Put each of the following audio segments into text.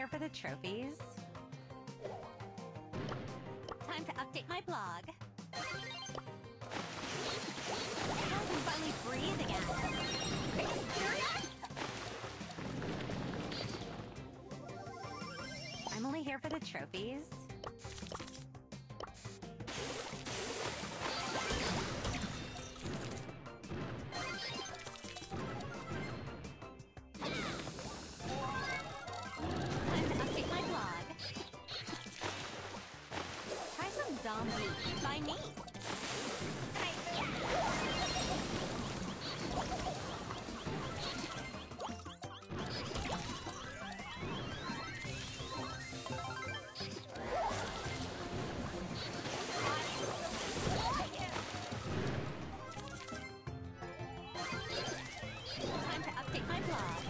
for the trophies? Time to update my blog. Now I can finally breathe again. Are you serious? I'm only here for the trophies. Zombie by me. Time to update my blog.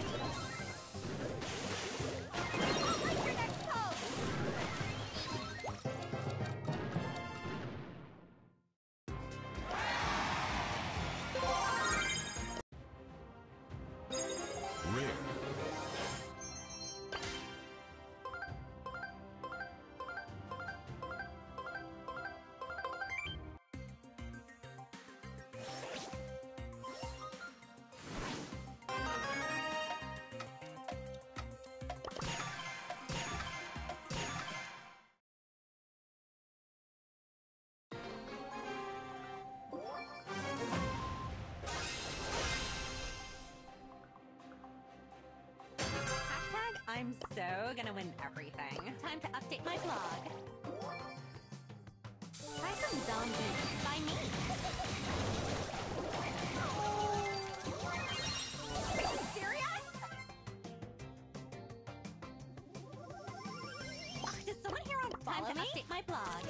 I'm so gonna win everything. Time to update my blog. Try some zombie by me. Are you serious? Ugh, does someone here on follow me? Time to update my blog.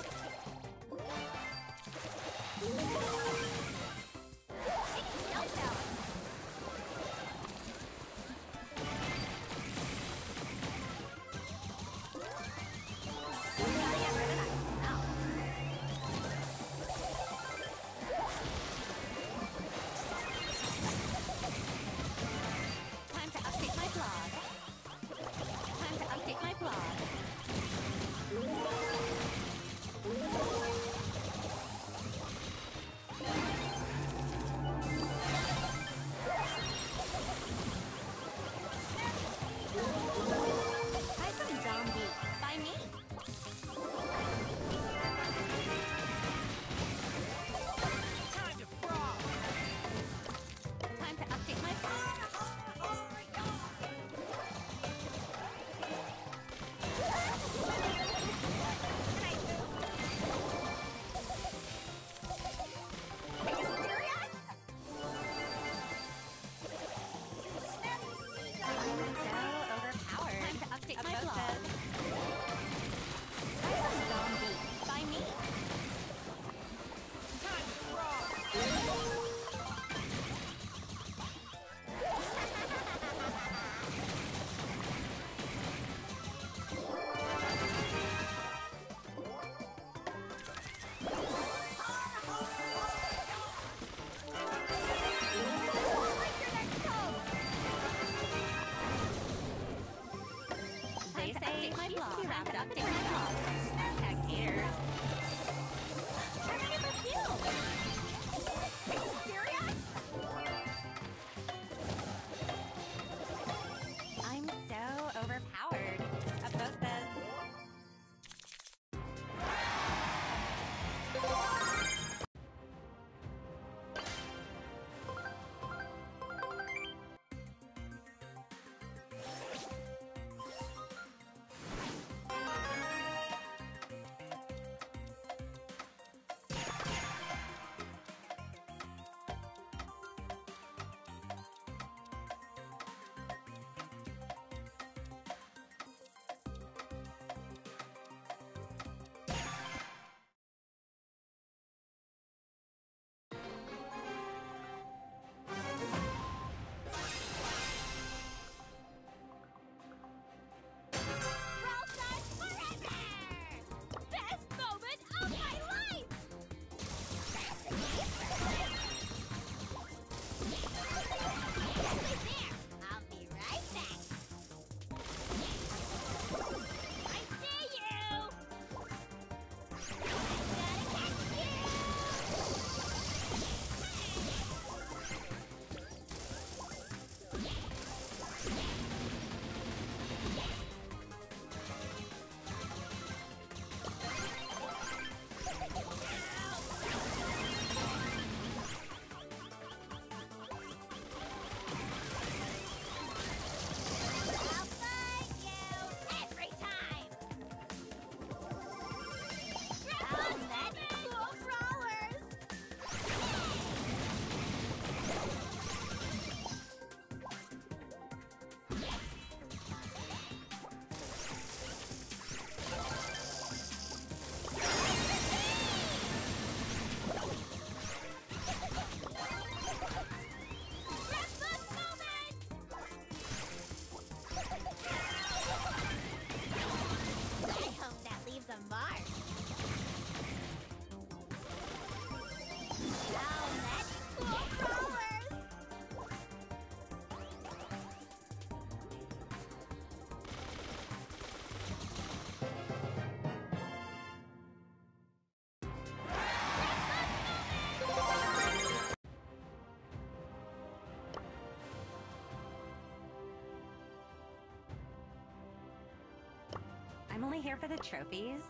I'm only here for the trophies.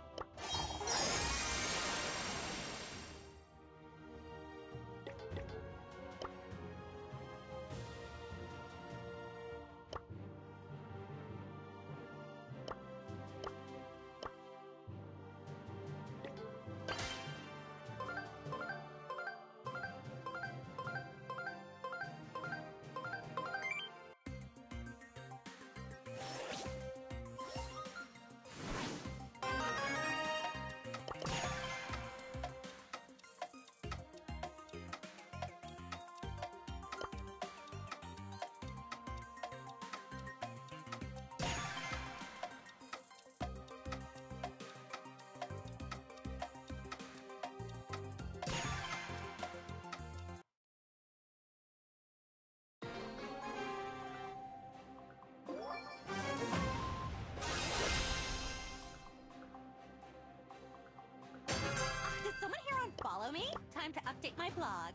Did someone here unfollow me? Time to update my blog.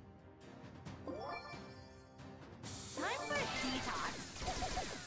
Time for a detox.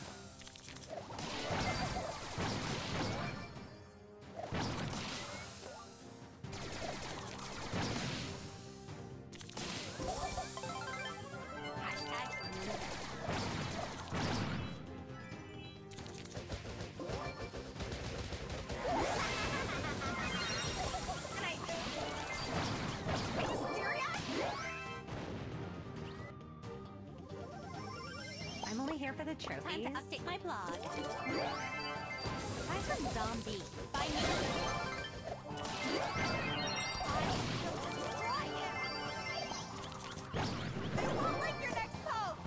I'm only here for the trophies. Time to update my blog. Try some zombie. By me. I won't like your next post.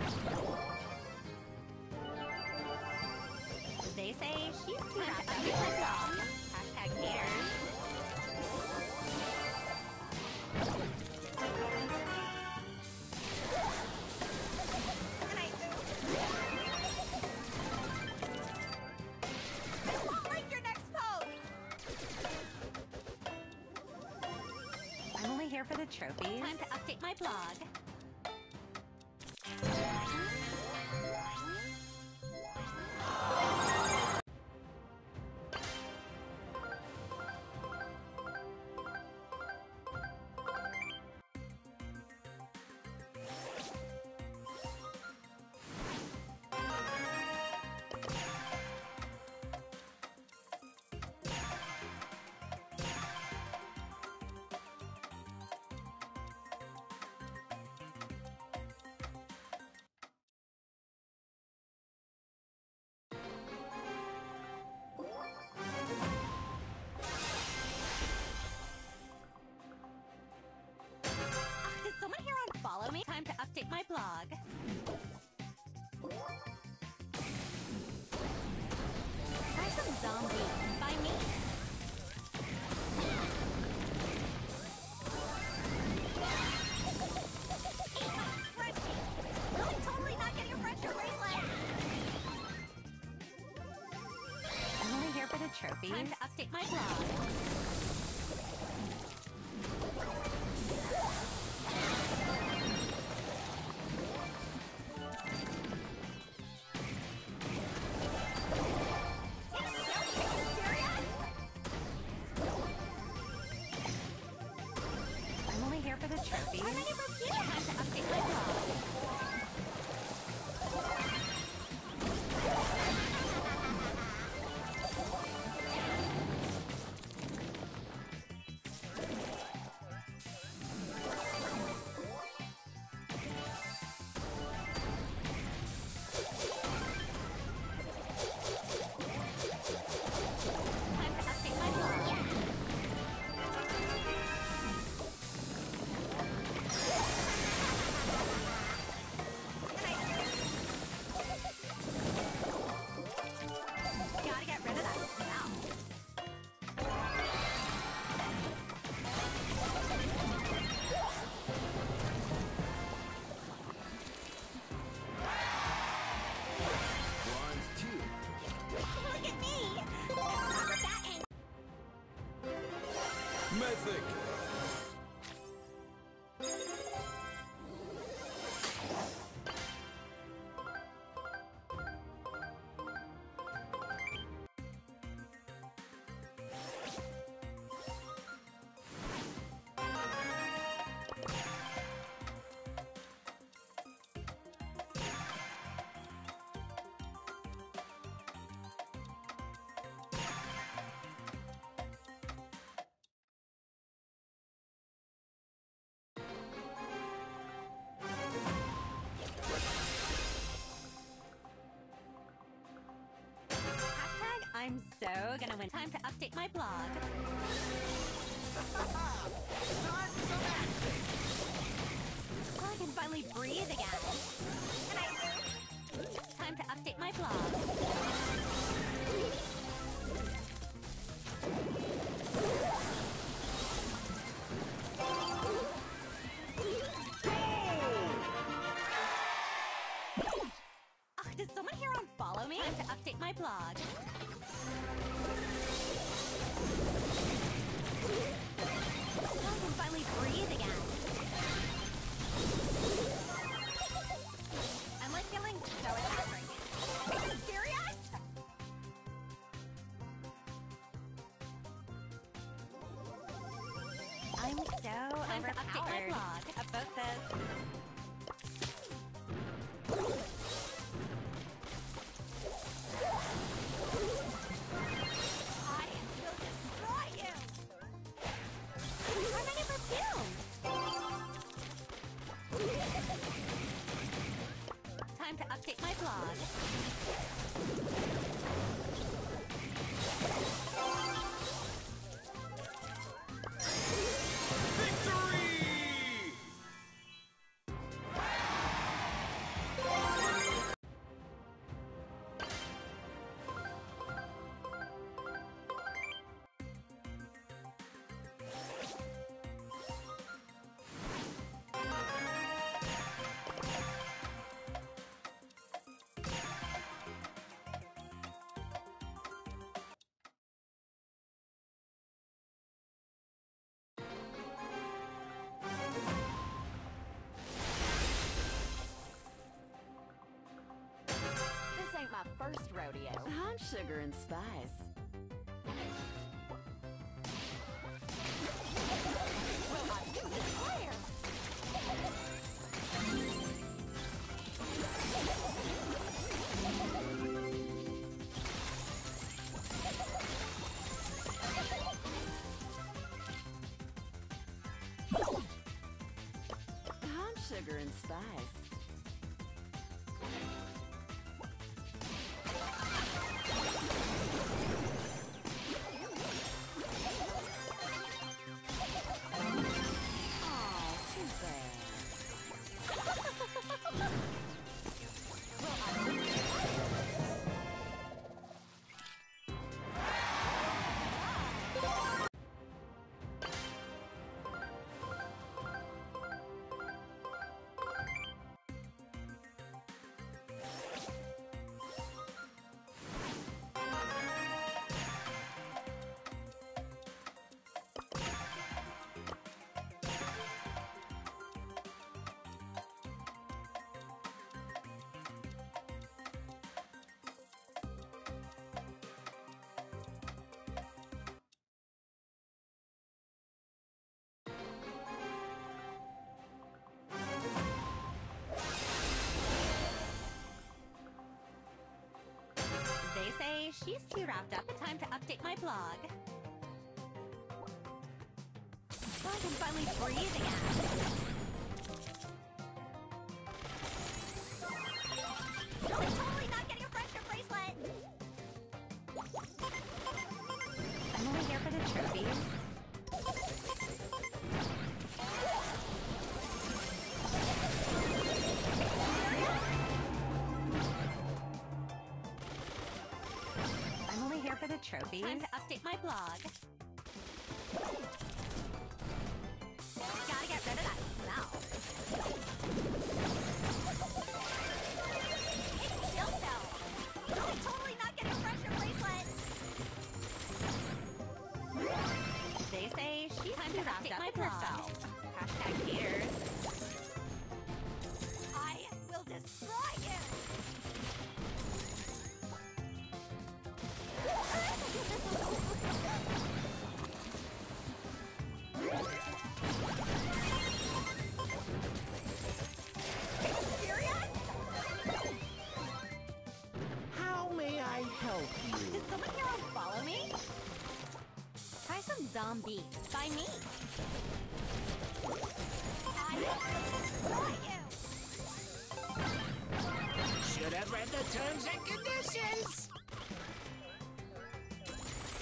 They say she's too wrapped up in herself. Hashtag haters. I'm only here for the trophies. Time to update my blog. Did someone here unfollow me? Time to update my blog. Try some zombie. By me. Frenchie! Really totally not getting a French your wasteland! I'm only here for the trophies. Time to update my blog. I'm only here for the trophies. I'm ready for you. Time to update my blog. Time to update my blog. Gotta get rid of that smell. Bronze 2. Look at me! Not with that angle. Mythic. pro gonna win. Time to update my blog. Oh, I can finally breathe again. Time to update my blog. Does someone here unfollow me? Time to update my blog. I can finally breathe again. I'm like feeling so exaggerated. Are you serious? I'm so time overpowered. To update my blog about this. Time to update my blog. My first rodeo. I'm sugar and spice. Well, I do declare. I'm sugar and spice. They say she's too wrapped up. Time to update my blog. Oh, I can finally breathe again. I'm totally not getting a friendship bracelet! I'm only here for the trophies. I'm only here for the trophies. Time to update my blog. Gotta get rid of that smell. It's still no. I'm totally not getting a friendship bracelet. They say she's time to update my blog. Hashtag haters. I will destroy you. How may I help you? Did someone here follow me? Try some zombie by me. I will destroy you. Should have read the terms and conditions.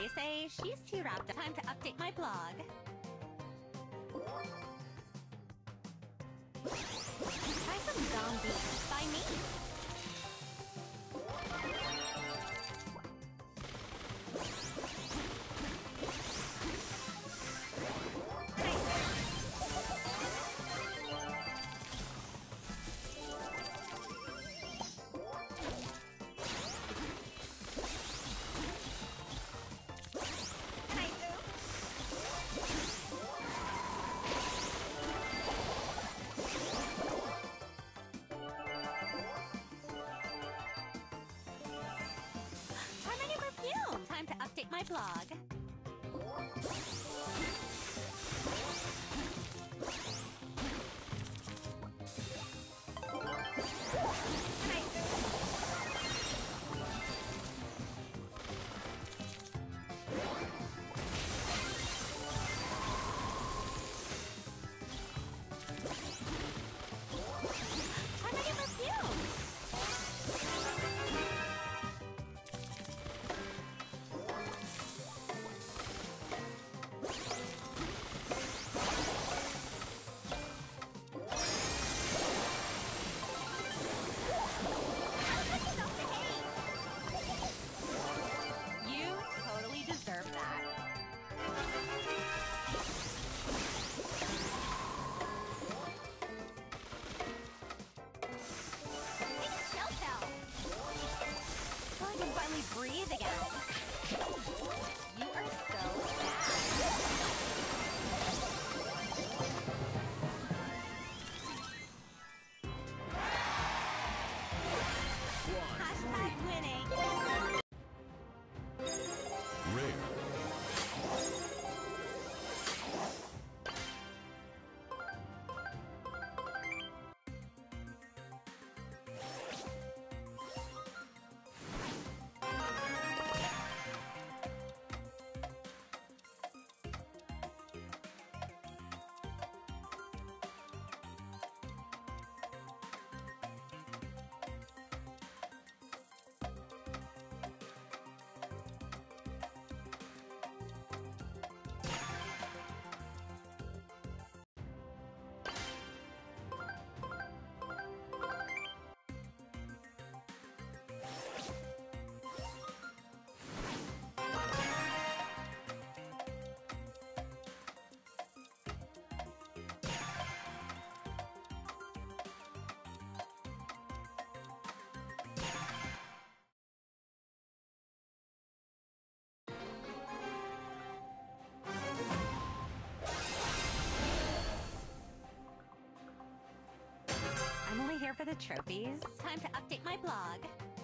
They say she's too wrapped up. Time to update my blog. Try some zombie by me. Time to update my blog. Breathe again. You are so bad. Hashtag winning. Rare. I'm only here for the trophies. Time to update my blog.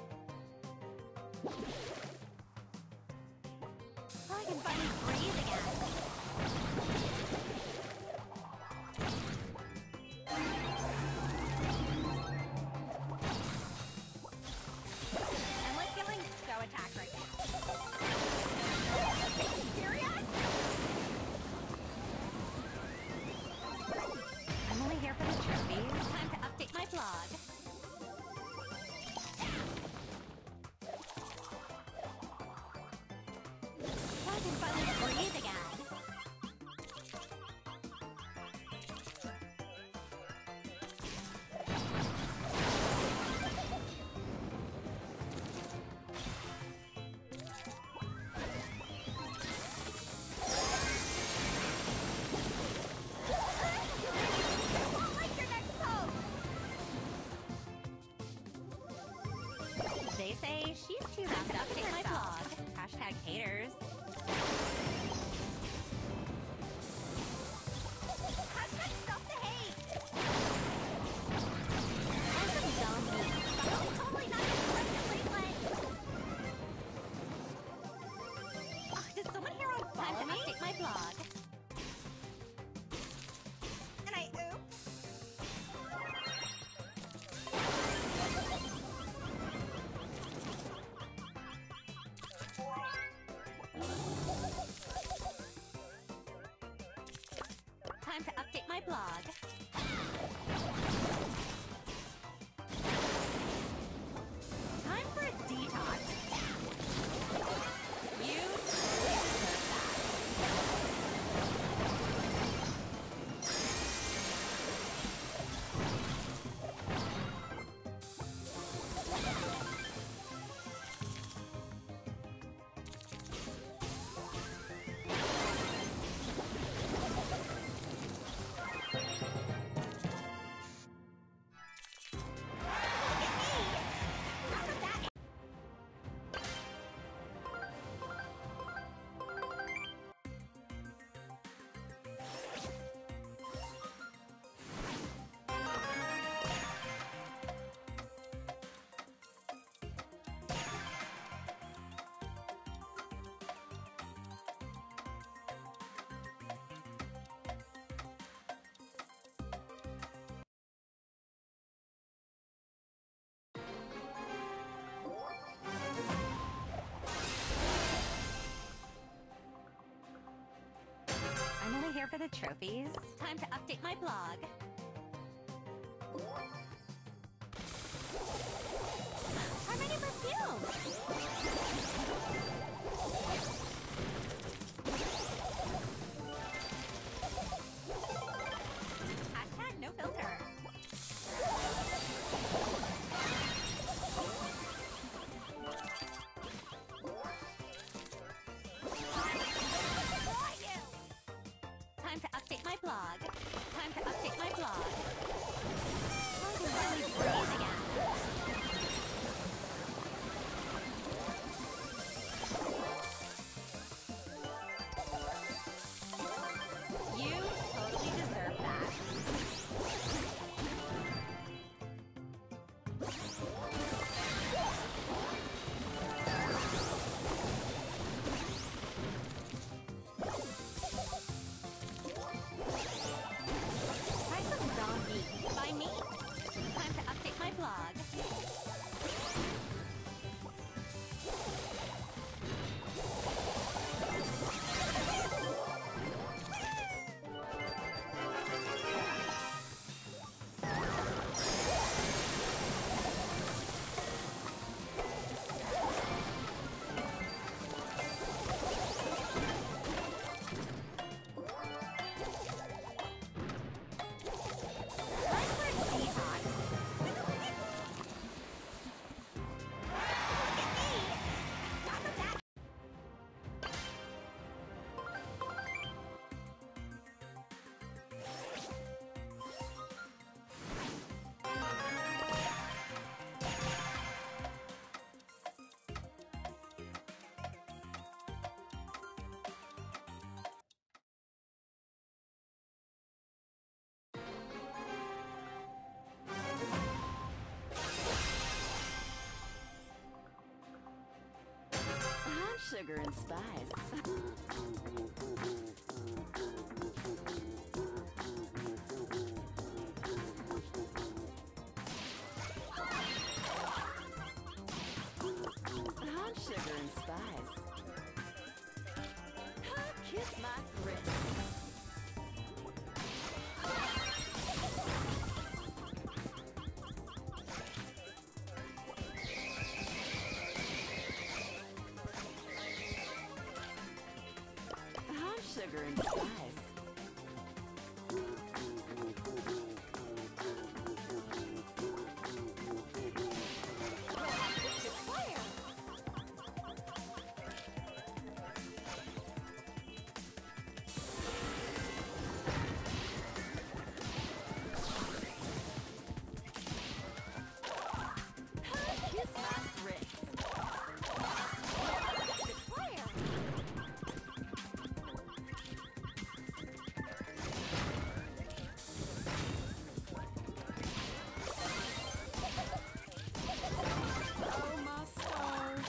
Oh, I can finally breathe again. I'm like feeling so attacked right now. Are you serious? I'm only here for the trophies. Time to update my blog. I can finally breathe again. They say she's too wrapped up in my blog. Hashtag haters. Hashtag stop the hate. I'm some zombie. I'm totally not gonna collect the bracelet. Did someone here on time to update my blog? And I oops. Time to update my blog. Time for a detox. You for the trophies? Time to update my blog. How many perfumes? Hashtag no filter. Time to update my blog. Time to update my blog. Time to really breathe again. You totally deserve that. Try some zombie by me. Time to update my blog. Time for a detox. Look at me! Not with that. I'm sugar and spice. I'm sugar and spice. Kiss my grits. I'm sugar and spice. Kiss my grits. Oh, my stars.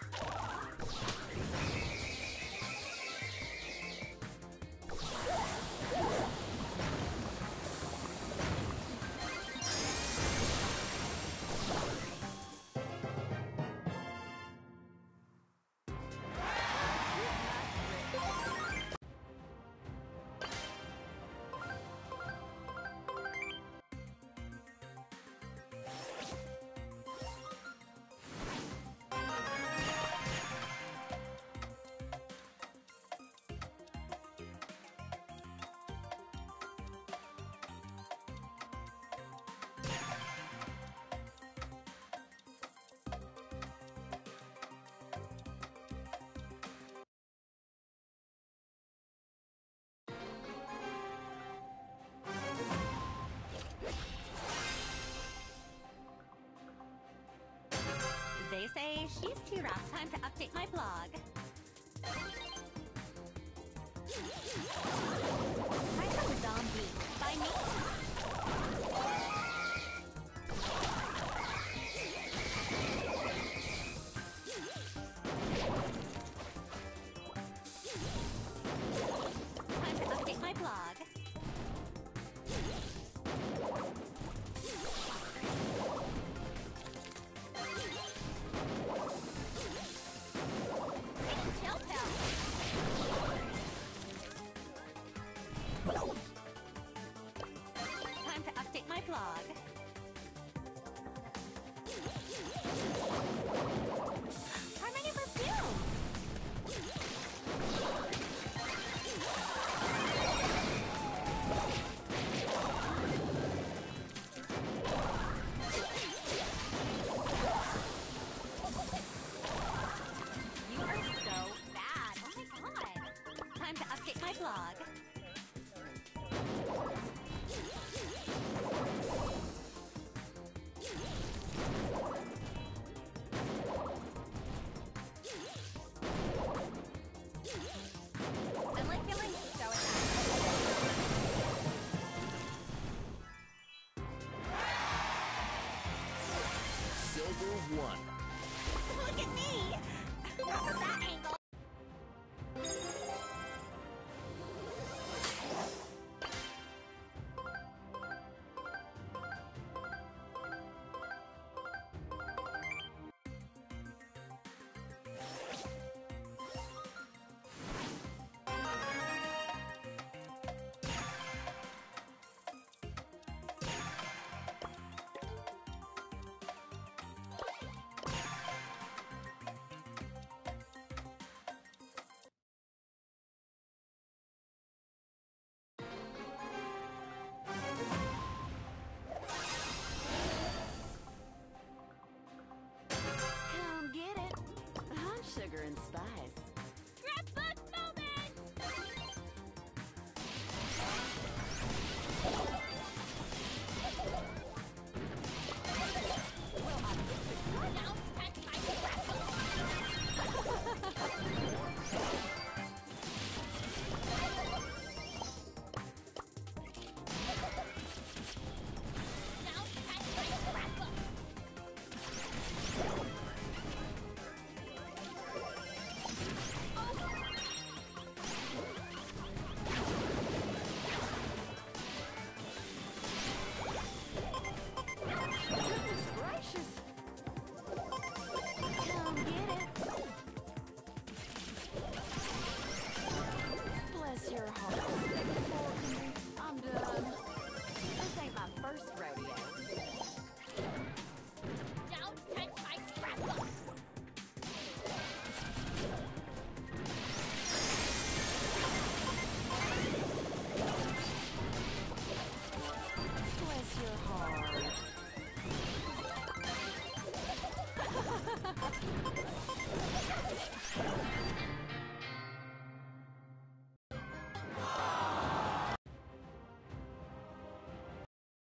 They say she's too rough. Time to update my blog. Try some zombie by me. Time to update my blog. Chill pill.